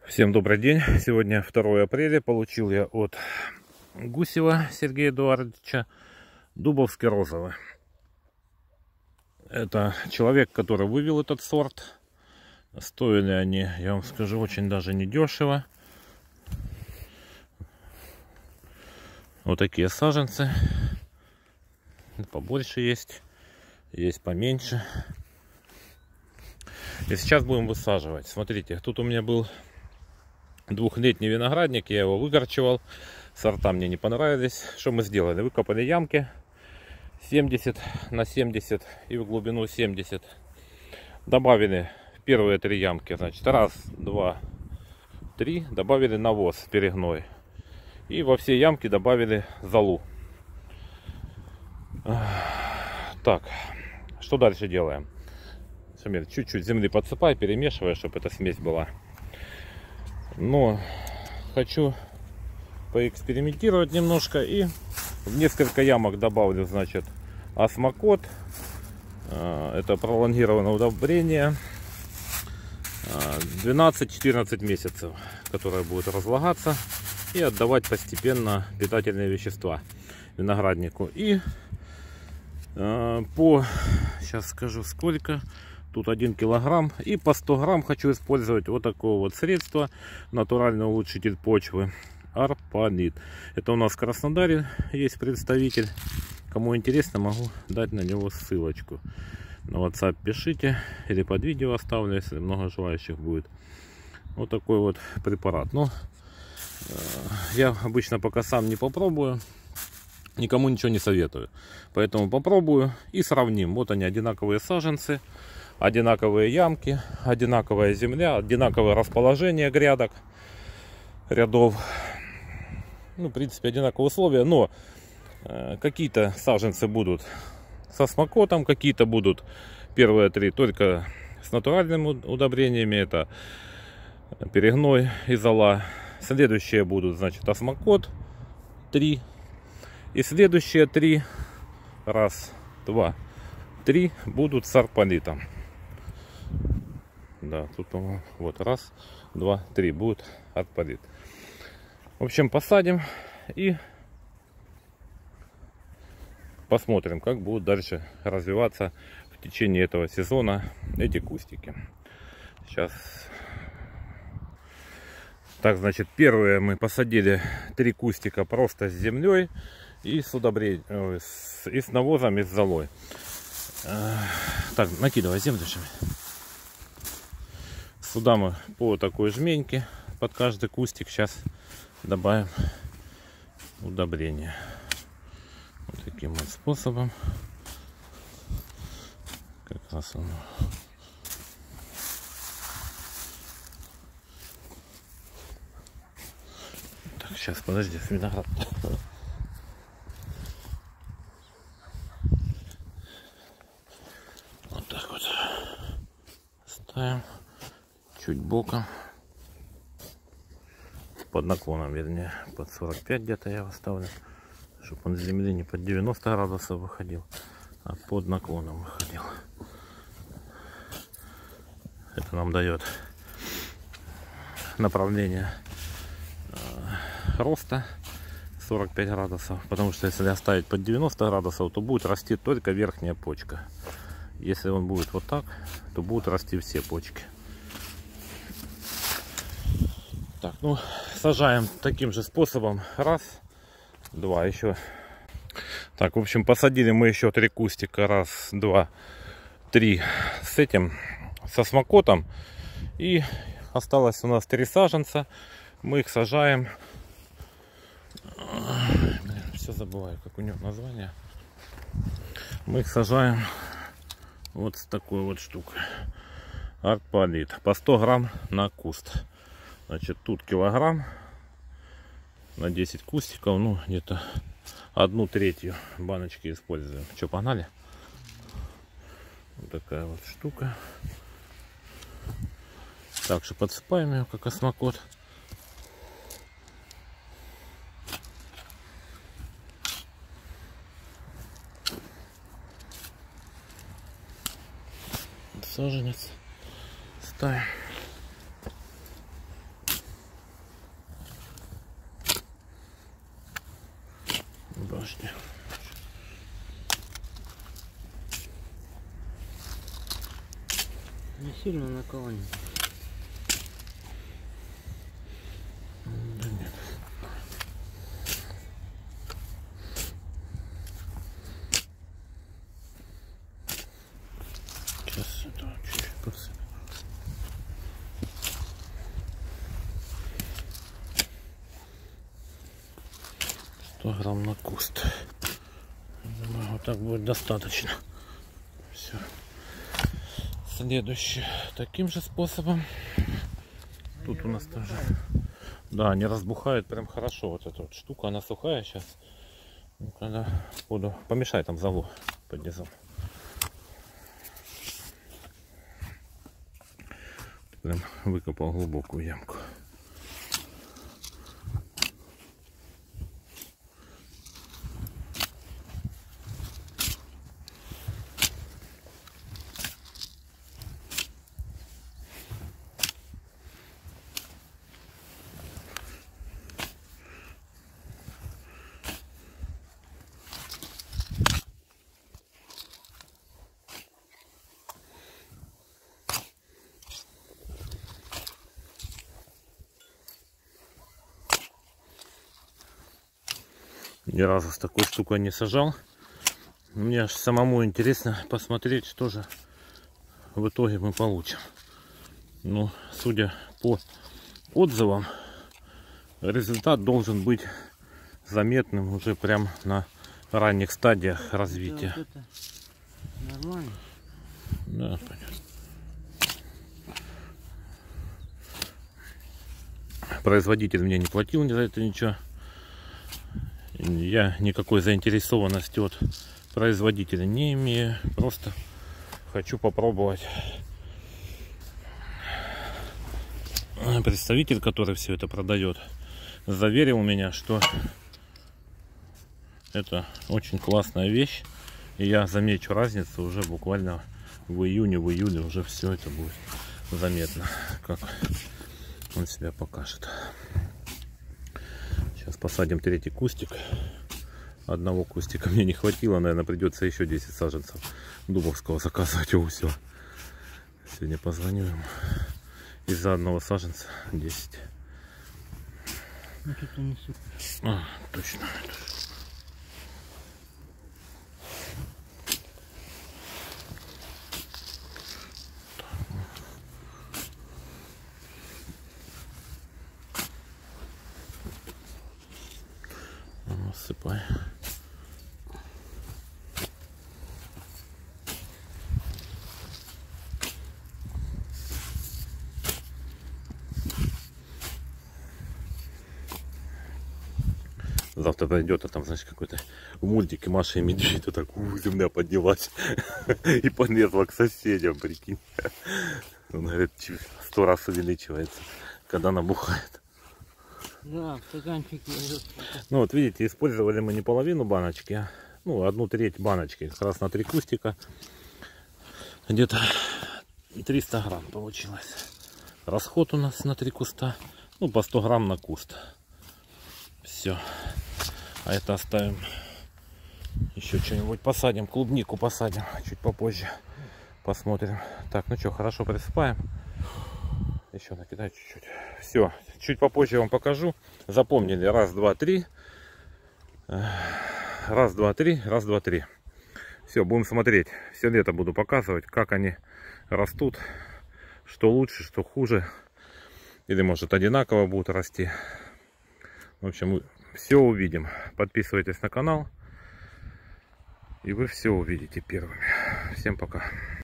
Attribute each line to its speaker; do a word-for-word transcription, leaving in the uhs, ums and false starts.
Speaker 1: Всем добрый день. Сегодня второе апреля. Получил я от Гусева Сергея Эдуардовича дубовские розовые. Это человек, который вывел этот сорт. Стоили они, я вам скажу, очень даже недешево. Вот такие саженцы. Побольше есть, есть поменьше. И сейчас будем высаживать. Смотрите, тут у меня был двухлетний виноградник, я его выкорчевал. Сорта мне не понравились. Что мы сделали? Выкопали ямки семьдесят на семьдесят и в глубину семьдесят. Добавили первые три ямки. Значит, раз, два, три. Добавили навоз перегной. И во все ямки добавили золу. Так, что дальше делаем? Чуть-чуть земли подсыпай, перемешивай, чтобы эта смесь была. Но хочу поэкспериментировать немножко и в несколько ямок добавлю, значит, осмокот. Это пролонгированное удобрение двенадцать-четырнадцать месяцев, которое будет разлагаться и отдавать постепенно питательные вещества винограднику. И по, сейчас скажу сколько. Тут один килограмм. И по сто грамм хочу использовать вот такое вот средство. Натуральный улучшитель почвы. Арпанит. Это у нас в Краснодаре есть представитель. Кому интересно, могу дать на него ссылочку. На WhatsApp пишите. Или под видео оставлю, если много желающих будет. Вот такой вот препарат. Но я обычно пока сам не попробую, никому ничего не советую. Поэтому попробую и сравним. Вот они, одинаковые саженцы. Одинаковые ямки, одинаковая земля, одинаковое расположение грядок, рядов. Ну, в принципе, одинаковые условия, но э, какие-то саженцы будут со смокотом, какие-то будут первые три только с натуральными удобрениями. Это перегной и зола. Следующие будут, значит, осмокот три. И следующие три, раз, два, три будут с арпанитом. Да, тут, по-моему, вот раз, два, три будет арпанит. В общем, посадим и посмотрим, как будут дальше развиваться в течение этого сезона эти кустики. Сейчас. Так, значит, первые мы посадили три кустика просто с землей и с удобрением, и с навозом, и с золой. Так, накидывай землю. Сюда мы по такой жменьке под каждый кустик сейчас добавим удобрение. Вот таким вот способом. Как раз оно. Так, сейчас, подожди, виноград. Вот так вот ставим. Чуть боком, под наклоном, вернее, под сорок пять где-то я его ставлю, чтобы он с земли не под девяносто градусов выходил, а под наклоном выходил. Это нам дает направление э, роста сорок пять градусов, потому что если оставить под девяносто градусов, то будет расти только верхняя почка. Если он будет вот так, то будут расти все почки. Так, ну, сажаем таким же способом. Раз, два, еще. Так, в общем, посадили мы еще три кустика. Раз, два, три с этим, со смокотом. И осталось у нас три саженца. Мы их сажаем. Блин, все забываю, как у него название. Мы их сажаем вот с такой вот штукой. Арпанит. По сто грамм на куст. Значит, тут килограмм на десять кустиков, ну где-то одну третью баночки используем. Что, погнали? Вот такая вот штука. Так что подсыпаем ее как осмокот. Саженец ставим.
Speaker 2: сильно наклонен.
Speaker 1: Да нет. Сейчас сюда чуть-чуть подсыпем. сто грамм на куст. Думаю, вот так будет достаточно. Все. Следующий таким же способом. Тут у нас тоже. Да, не разбухает прям хорошо. Вот эта вот штука, она сухая сейчас. Ну, когда буду помешай там залу под низом. Прям выкопал глубокую ямку. Ни разу с такой штукой не сажал. Мне аж самому интересно посмотреть, что же в итоге мы получим. Ну, судя по отзывам, результат должен быть заметным уже прям на ранних стадиях развития.
Speaker 2: Вот это нормально.
Speaker 1: Да, понятно. Производитель мне не платил за это ничего. Я никакой заинтересованности от производителя не имею. Просто хочу попробовать. Представитель, который все это продает, заверил меня, что это очень классная вещь. И я замечу разницу уже буквально в июне, в июле уже все это будет заметно, как он себя покажет. Сейчас посадим третий кустик. Одного кустика мне не хватило, наверное, придется еще десять саженцев дубовского заказывать. Его все. Сегодня позвоню ему. Из-за одного саженца десять.
Speaker 2: Ну, что-то не супер.
Speaker 1: А, точно. Насыпай. Завтра пройдет, а там, знаешь, какой-то в мультике Маша и Медведь, вот так у, земля поднялась и полезла к соседям, прикинь. Он говорит, сто раз увеличивается, когда набухает.
Speaker 2: Да, в стаканчике.
Speaker 1: Ну вот видите, использовали мы не половину баночки, а ну, одну треть баночки, как раз на три кустика. Где-то триста грамм получилось. Расход у нас на три куста, ну по сто грамм на куст. Все. А это оставим. Еще что-нибудь посадим, клубнику посадим чуть попозже. Посмотрим. Так, ну что, хорошо присыпаем. Еще накидать чуть-чуть. Все, чуть попозже я вам покажу. Запомнили, раз, два, три. Раз, два, три, раз, два, три. Все, будем смотреть. Все лето буду показывать, как они растут. Что лучше, что хуже. Или может одинаково будут расти. В общем, все увидим. Подписывайтесь на канал. И вы все увидите первыми. Всем пока.